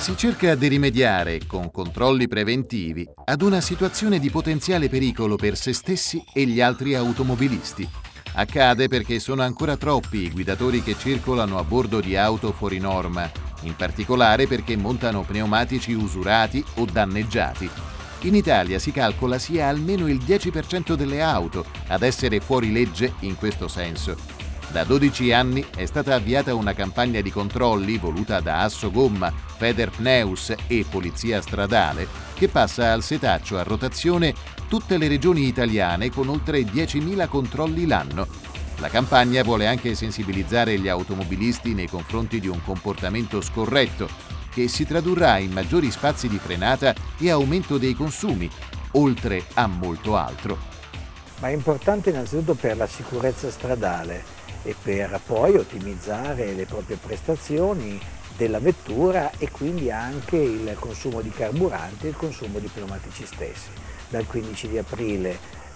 Si cerca di rimediare, con controlli preventivi, ad una situazione di potenziale pericolo per se stessi e gli altri automobilisti. Accade perché sono ancora troppi i guidatori che circolano a bordo di auto fuori norma, in particolare perché montano pneumatici usurati o danneggiati. In Italia si calcola sia almeno il 10% delle auto ad essere fuori legge in questo senso. Da 12 anni è stata avviata una campagna di controlli voluta da Assogomma, Federpneus e Polizia Stradale, che passa al setaccio a rotazione tutte le regioni italiane con oltre 10.000 controlli l'anno. La campagna vuole anche sensibilizzare gli automobilisti nei confronti di un comportamento scorretto, che si tradurrà in maggiori spazi di frenata e aumento dei consumi, oltre a molto altro. Ma è importante innanzitutto per la sicurezza stradale e per poi ottimizzare le proprie prestazioni della vettura e quindi anche il consumo di carburante e il consumo di pneumatici stessi. Dal 15 di aprile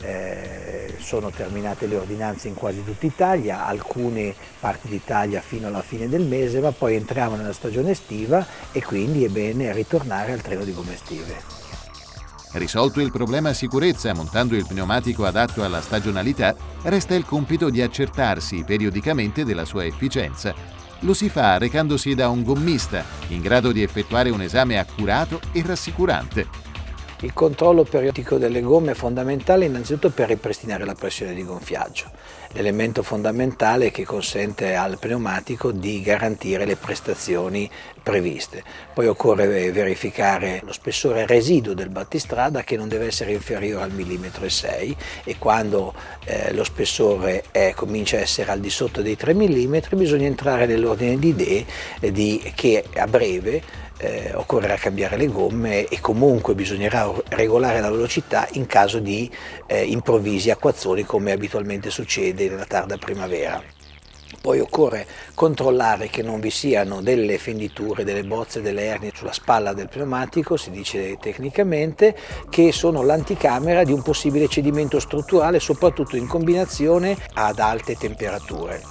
sono terminate le ordinanze in quasi tutta Italia, alcune parti d'Italia fino alla fine del mese, ma poi entriamo nella stagione estiva e quindi è bene ritornare al treno di gomme estive. Risolto il problema sicurezza montando il pneumatico adatto alla stagionalità, resta il compito di accertarsi periodicamente della sua efficienza. Lo si fa recandosi da un gommista, in grado di effettuare un esame accurato e rassicurante. Il controllo periodico delle gomme è fondamentale innanzitutto per ripristinare la pressione di gonfiaggio, l'elemento fondamentale che consente al pneumatico di garantire le prestazioni previste. Poi occorre verificare lo spessore residuo del battistrada, che non deve essere inferiore al 1,6 mm, e quando lo spessore comincia a essere al di sotto dei 3 mm bisogna entrare nell'ordine di idee che a breve occorrerà cambiare le gomme e comunque bisognerà regolare la velocità in caso di improvvisi acquazzoni, come abitualmente succede nella tarda primavera. Poi occorre controllare che non vi siano delle fenditure, delle bozze, delle ernie sulla spalla del pneumatico, si dice tecnicamente, che sono l'anticamera di un possibile cedimento strutturale, soprattutto in combinazione ad alte temperature.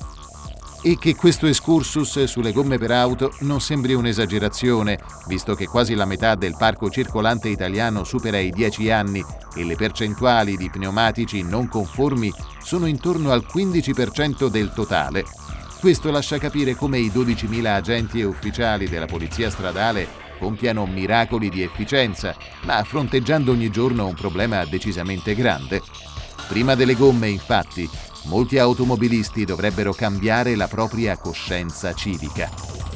E che questo excursus sulle gomme per auto non sembri un'esagerazione, visto che quasi la metà del parco circolante italiano supera i 10 anni e le percentuali di pneumatici non conformi sono intorno al 15% del totale. Questo lascia capire come i 12.000 agenti e ufficiali della Polizia Stradale compiano miracoli di efficienza, ma fronteggiando ogni giorno un problema decisamente grande. Prima delle gomme, infatti, molti automobilisti dovrebbero cambiare la propria coscienza civica.